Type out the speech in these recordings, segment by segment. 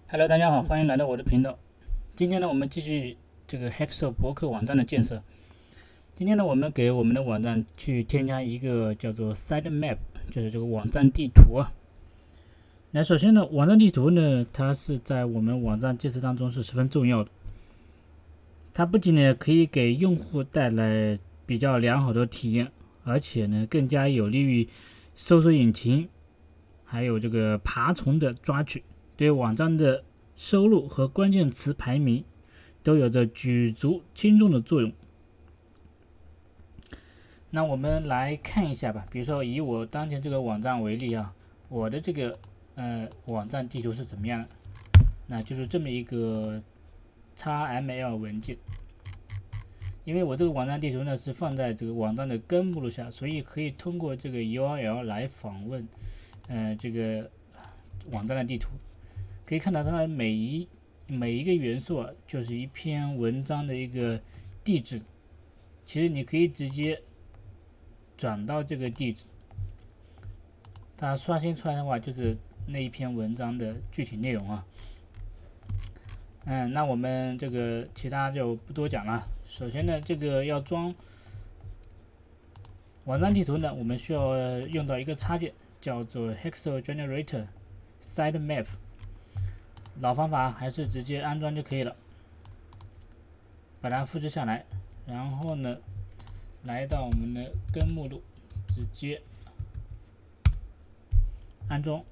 Hello，大家好，欢迎来到我的频道。今天呢，我们继续这个 Hexo 博客网站的建设。今天呢，我们给我们的网站去添加一个叫做 Site Map， 就是这个网站地图啊。那首先呢，网站地图呢，它是在我们网站建设当中是十分重要的。它不仅呢可以给用户带来比较良好的体验，而且呢更加有利于搜索引擎还有这个爬虫的抓取。对网站的收录和关键词排名都有着举足轻重的作用。那我们来看一下吧，比如说以我当前这个网站为例啊，我的这个网站地图是怎么样的？那就是这么一个 XML 文件。因为我这个网站地图呢是放在这个网站的根目录下，所以可以通过这个 URL 来访问这个网站的地图。可以看到它的每一个元素啊，就是一篇文章的一个地址。其实你可以直接转到这个地址，它刷新出来的话就是那一篇文章的具体内容啊。那我们这个其他就不多讲了。首先呢，这个要装网站地图呢，我们需要用到一个插件，叫做 Hexo Generator Sitemap。老方法还是直接安装就可以了，把它复制下来，然后呢，来到我们的根目录，直接安装。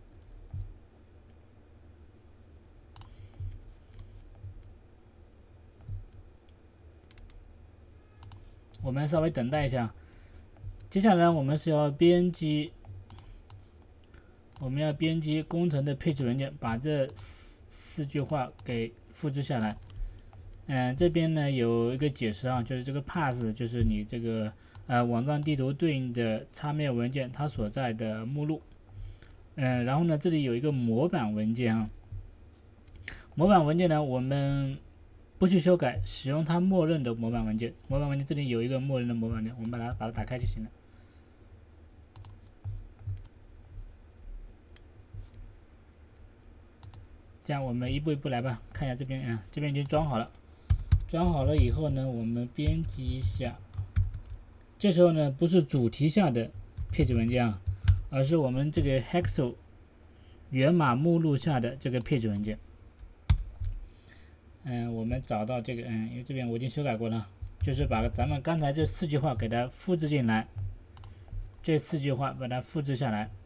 我们稍微等待一下，接下来我们是要编辑。我们要编辑工程的配置文件，把这四句话给复制下来。这边呢有一个解释啊，就是这个 path 就是你这个网站地图对应的XML文件它所在的目录。然后呢这里有一个模板文件啊，模板文件呢我们不去修改，使用它默认的模板文件。模板文件这里有一个默认的模板文件，我们把它打开就行了。这样我们一步一步来吧，看一下这边这边已经装好了。装好了以后呢，我们编辑一下。这时候呢，不是主题下的配置文件啊，而是我们这个 Hexo 源码目录下的这个配置文件。我们找到这个因为这边我已经修改过了，就是把咱们刚才这四句话给它复制进来，这四句话把它复制下来。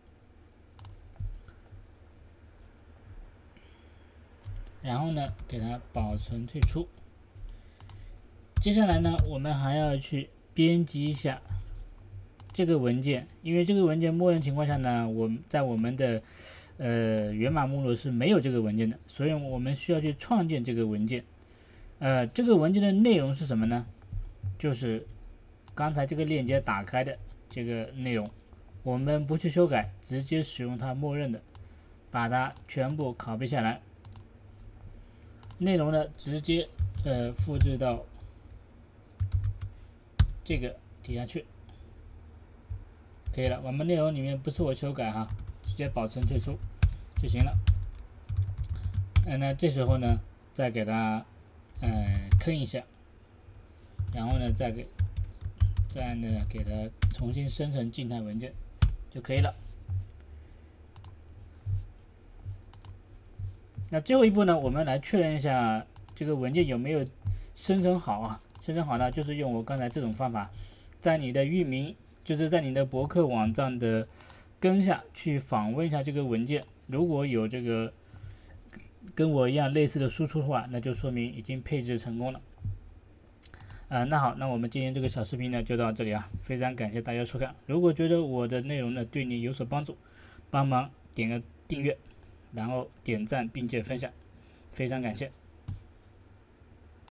然后呢，给它保存退出。接下来呢，我们还要去编辑一下这个文件，因为这个文件默认情况下呢，在我们的源码目录是没有这个文件的，所以我们需要去创建这个文件。这个文件的内容是什么呢？就是刚才这个链接打开的这个内容，我们不去修改，直接使用它默认的，把它全部copy下来。内容呢，直接复制到这个底下去，可以了。我们内容里面不做修改哈，直接保存退出就行了。那这时候呢，再给它坑一下，然后呢，再给它重新生成静态文件就可以了。那最后一步呢，我们来确认一下这个文件有没有生成好啊？生成好呢，就是用我刚才这种方法，在你的域名，就是在你的博客网站的根下去访问一下这个文件，如果有这个跟我一样类似的输出的话，那就说明已经配置成功了。那好，那我们今天这个小视频呢就到这里啊，非常感谢大家收看。如果觉得我的内容呢对你有所帮助，帮忙点个订阅。然后点赞并且分享，非常感谢。